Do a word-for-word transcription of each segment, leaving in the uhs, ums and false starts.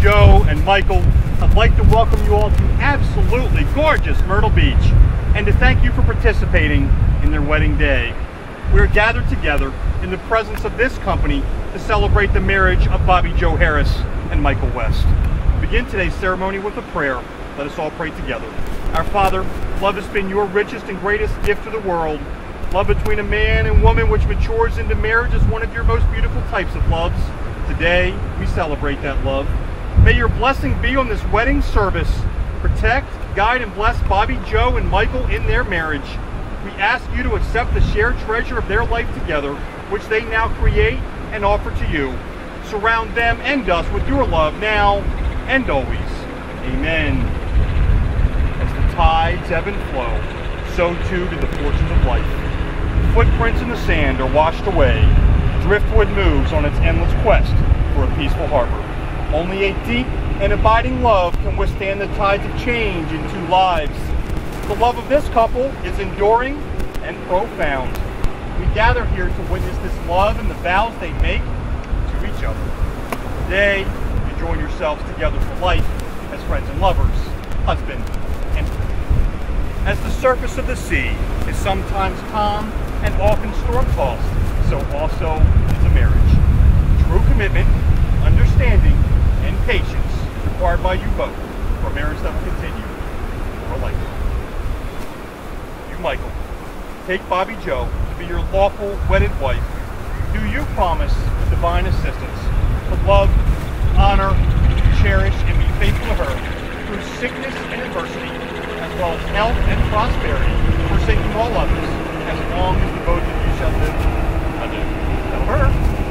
Joe and Michael, I'd like to welcome you all to absolutely gorgeous Myrtle Beach and to thank you for participating in their wedding day. We are gathered together in the presence of this company to celebrate the marriage of Bobby Joe Harris and Michael West. We begin today's ceremony with a prayer. Let us all pray together. Our Father, love has been your richest and greatest gift to the world. Love between a man and woman which matures into marriage is one of your most beautiful types of loves. Today, we celebrate that love. May your blessing be on this wedding service. Protect, guide, and bless Bobby, Joe, and Michael in their marriage. We ask you to accept the shared treasure of their life together, which they now create and offer to you. Surround them and us with your love now and always. Amen. As the tides ebb and flow, so too do the fortunes of life. Footprints in the sand are washed away. Driftwood moves on its endless quest for a peaceful harbor. Only a deep and abiding love can withstand the tides of change in two lives. The love of this couple is enduring and profound. We gather here to witness this love and the vows they make to each other. Today, you join yourselves together for life as friends and lovers, husband and wife. As the surface of the sea is sometimes calm and often storm-tossed, so also is a marriage. True commitment, understanding, and patience required by you both for a marriage that will continue for a lifetime. You, Michael, take Bobby Joe to be your lawful wedded wife. Do you promise, with divine assistance, to love, honor, cherish, and be faithful to her through sickness and adversity, as well as health and prosperity, forsaking all others, as long as the both of you shall live? I do. Tell her.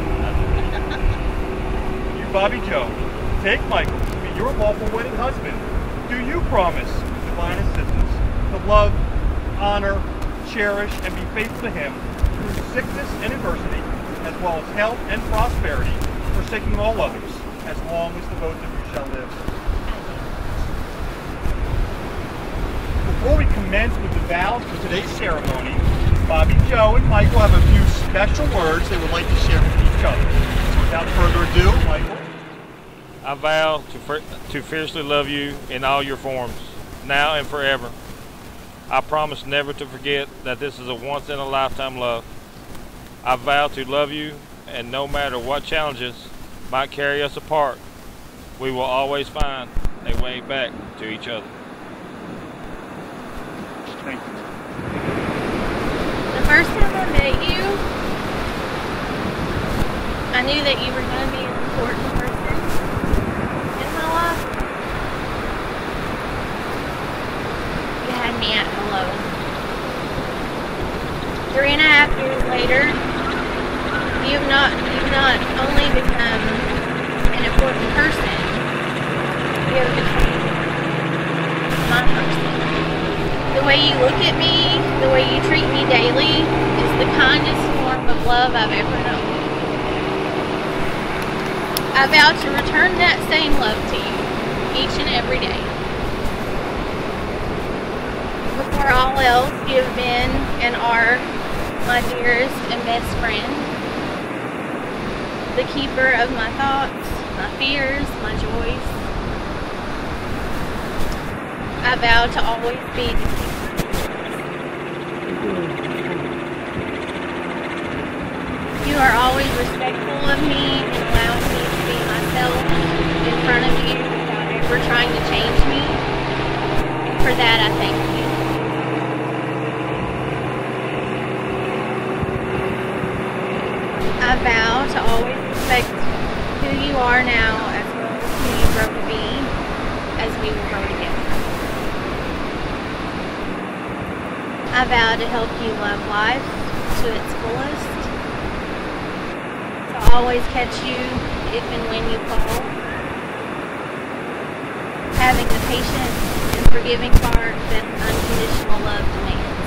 I do. You, Bobby Joe, take Michael to be your lawful wedding husband. Do you promise, with divine assistance, to love, honor, cherish, and be faithful to him through sickness and adversity, as well as health and prosperity, forsaking all others, as long as the both of you shall live? Before we commence with the vows for today's ceremony, Bobby Joe and Michael have a few special words they would like to share with each other. So without further ado, Michael. I vow to, to fiercely love you in all your forms, now and forever. I promise never to forget that this is a once-in-a-lifetime love. I vow to love you, and no matter what challenges might carry us apart, we will always find a way back to each other. Thank you. The first time I met you, I knew that you were going to be an important person in my life. You had me at hello. Three and a half years later, you've not you've not only become an important person, you have become my person. The way you look at me, the way you treat me daily, is the kindest form of love I've ever known. I vow to return that same love to you, each and every day. Before all else, you have been and are my dearest and best friend, the keeper of my thoughts, my fears, my joys. I vow to always be the keeper. You are always respectful of me and allowing me to be myself in front of you without ever trying to change me. For that, I thank you. I vow to always respect who you are now as well as who you grow to be as we will grow together. I vow to help you love life to its fullest, to always catch you if and when you fall, having the patience and forgiving heart that unconditional love demands,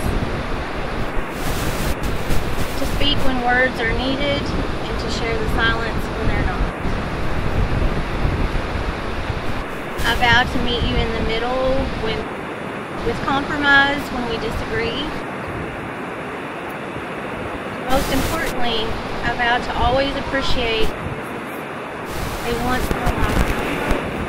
to speak when words are needed and to share the silence when they're not. I vow to meet you in the middle when with compromise when we disagree. Most importantly, I vow to always appreciate a once in a lifetime.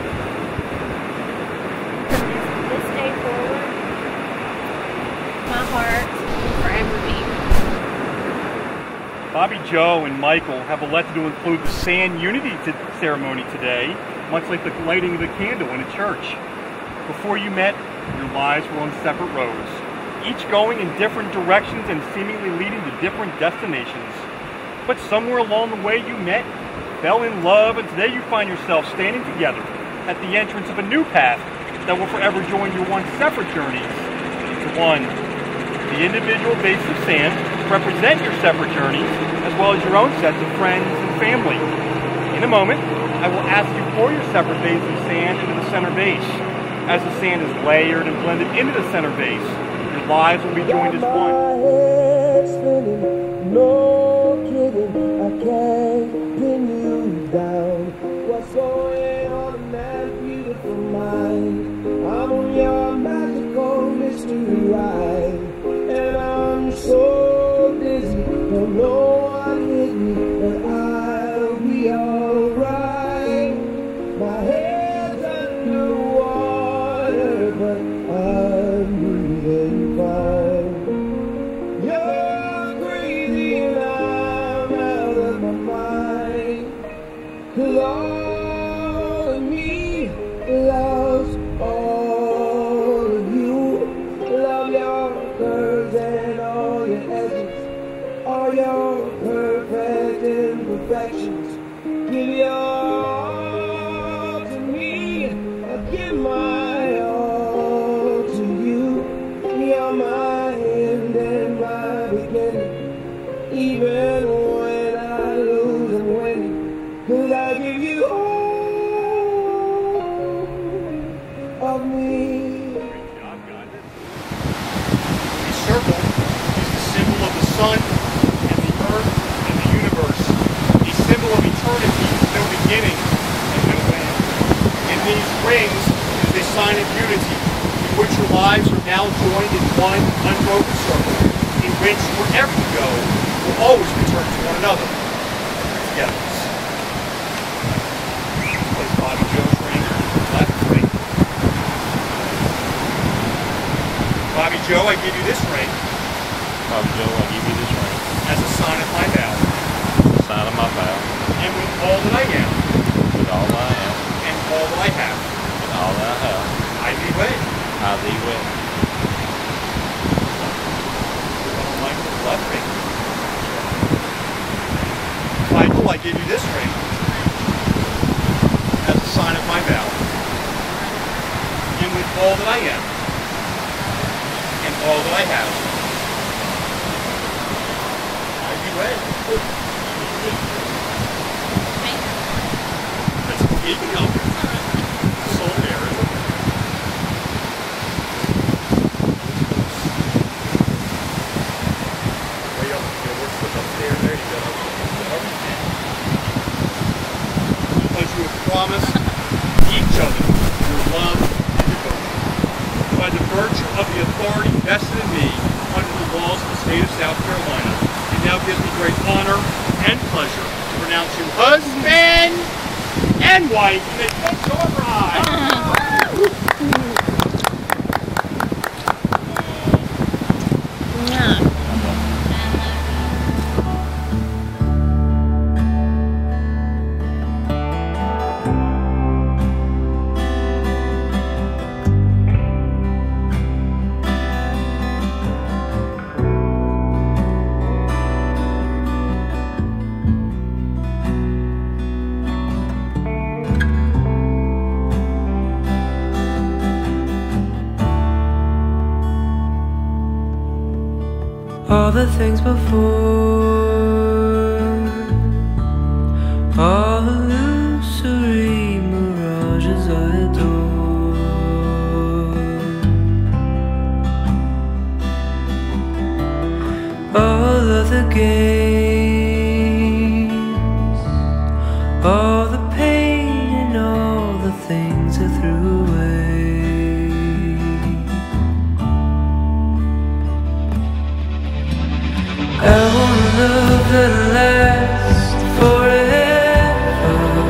Bobby Joe and Michael have elected to include the sand unity ceremony today, much like the lighting of the candle in a church. Before you met, your lives were on separate roads, each going in different directions and seemingly leading to different destinations. But somewhere along the way you met, fell in love, and today you find yourself standing together at the entrance of a new path that will forever join your once separate journeys to one. The individual bases of sand represent your separate journeys, as well as your own sets of friends and family. In a moment, I will ask you for your separate bases of sand into the center base. As the sand is layered and blended into the center base, your lives will be joined as one. No kidding, I can't pin you down. What's going on in that beautiful mind? I'm on your magical mystery ride, and I'm so dizzy, don't know what hit me, but I'll be alright. My head's underwater, but I'm breathing fine. You're crazy and I'm out of my mind, 'cause all of me loves all of you. Love your curves and all your edges, all your perfect imperfections. Give your all to me, I give my all to you. You're my end and my beginning, even when I lose and win, 'cause I give you all of me. The circle is the symbol of the sun and the earth and the universe, a symbol of eternity with no beginning and no end. And these rings is a sign of unity, in which your lives are now joined in one unbroken circle, in which wherever you go, will always return to one another. Together. Place Bobby Joe's ring left ring. Bobby Joe, I give you this ring Bobby Joe, I give you this ring as a sign of my vow, as a sign of my vow, and with all that I am, with all that I am, and all that I have, and all that I have, I thee wed. I thee wed. Michael's left ring. Michael, I give you this ring as a sign of my vow, and with all that I am, and all that I have, I thee wed. That's speaking of soul marriage. Way up, yeah, we're put up there. There you go. Because you have promised each other your love and devotion. By the virtue of the authority vested in me under the laws of the state of South Carolina, it now gives me great honor and pleasure to pronounce you husband and wife in the Texas bride. All the things before, all the illusory mirages I adore. All of the games, all the pain and all the things I threw away. I want love that'll last forever.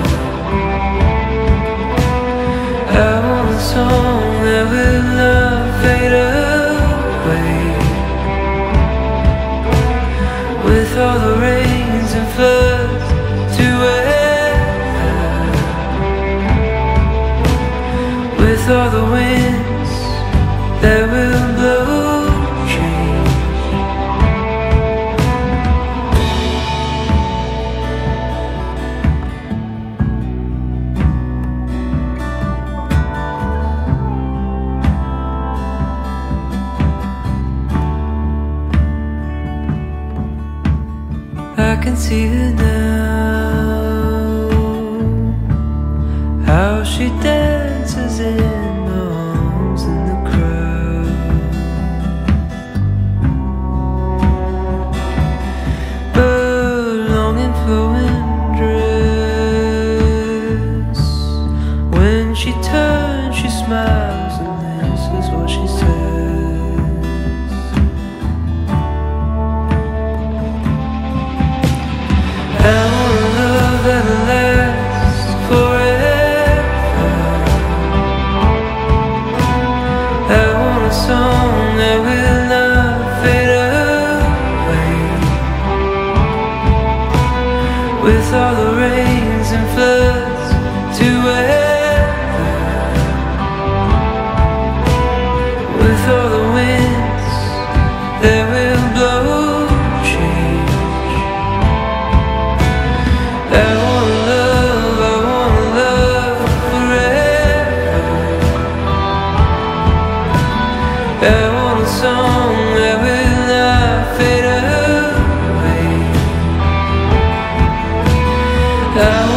can see her now, how she dances in my arms in the crowd. But longing for dress, when she turns she smiles, and this is what she says: I want a love that'll last forever. I want a song that will not fade away, with all the rains and floods to weather, with all the winds that will blow change. I want love, I want love forever. I want a song that will not fade away. I